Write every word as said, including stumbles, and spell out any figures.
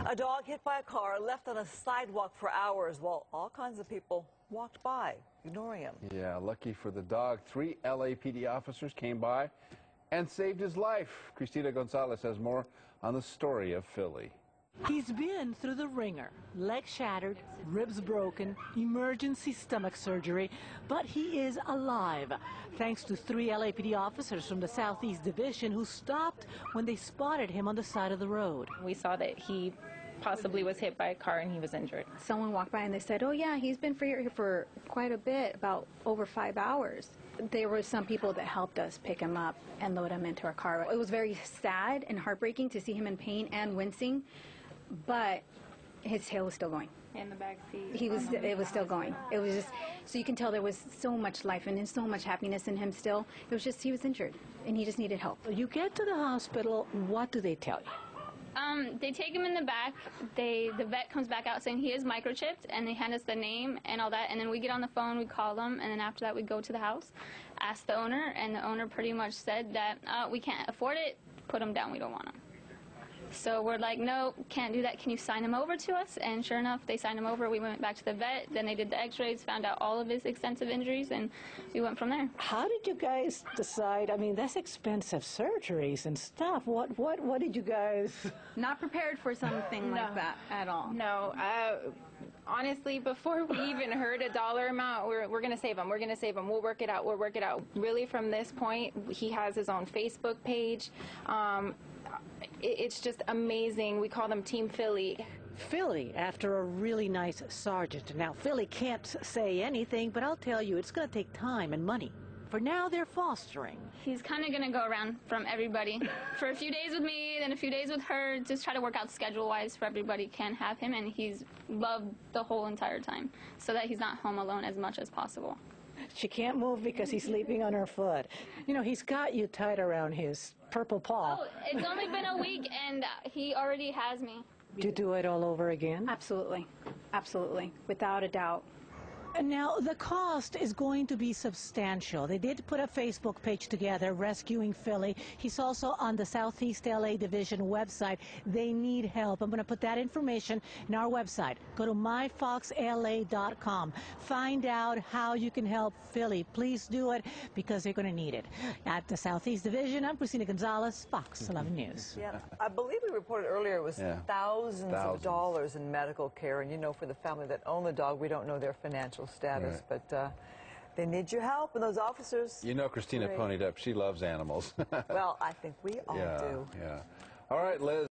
A dog hit by a car left on a sidewalk for hours while all kinds of people walked by, ignoring him. Yeah, lucky for the dog, three L A P D officers came by and saved his life. Cristina Gonzalez has more on the story of Philly. He's been through the ringer, leg shattered, ribs broken, emergency stomach surgery, but he is alive, thanks to three L A P D officers from the Southeast Division who stopped when they spotted him on the side of the road. We saw that he possibly was hit by a car and he was injured. Someone walked by and they said, oh yeah, he's been here for quite a bit, about over five hours. There were some people that helped us pick him up and load him into our car. It was very sad and heartbreaking to see him in pain and wincing, but his tail was still going. In the back seat. He was, it was still going. It was just, so you can tell there was so much life in him, so much happiness in him still. It was just, he was injured and he just needed help. You get to the hospital, what do they tell you? Um, they take him in the back. They, the vet comes back out saying he is microchipped, and they hand us the name and all that. And then we get on the phone, we call them, and then after that we go to the house, ask the owner, and the owner pretty much said that uh, we can't afford it. Put him down. We don't want him. So we're like, no, can't do that. Can you sign him over to us? And sure enough, they signed him over. We went back to the vet. Then they did the x-rays, found out all of his extensive injuries, and we went from there. How did you guys decide? I mean, that's expensive surgeries and stuff. What what what did you guys? Not prepared for something No. like that at all. No, uh, honestly, before we even heard a dollar amount, we're, we're going to save him. We're going to save him. We'll work it out. We'll work it out. Really, from this point, he has his own Facebook page. Um, it, it's just amazing. We call them Team Philly. Philly, after a really nice sergeant. Now, Philly can't say anything, but I'll tell you, it's going to take time and money. For now, they're fostering. He's kind of going to go around from everybody for a few days with me, then a few days with her, just try to work out schedule-wise for everybody can have him, and he's loved the whole entire time so that he's not home alone as much as possible. She can't move because he's sleeping on her foot. You know, he's got you tied around his purple paw. Oh, it's only been a week, and he already has me. Do you do it all over again? Absolutely. Absolutely. Without a doubt. And now, the cost is going to be substantial. They did put a Facebook page together, Rescuing Philly. He's also on the Southeast L A Division website. They need help. I'm going to put that information in our website. Go to my fox L A dot com. Find out how you can help Philly. Please do it because they're going to need it. At the Southeast Division, I'm Cristina Gonzalez, Fox eleven News. Yeah, I believe we reported earlier it was Yeah. thousands, Thousands of dollars in medical care. And you know, for the family that own the dog, we don't know their financial status, Right. but uh, they need your help, and those officers. You know Christina Great. ponied up. She loves animals. Well, I think we all yeah, do. yeah. All right, Liz.